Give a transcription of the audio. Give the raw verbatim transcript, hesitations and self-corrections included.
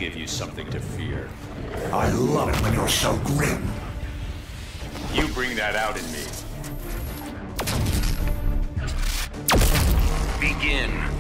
give you something to fear. I love it when you're so grim. You bring that out in me. Begin.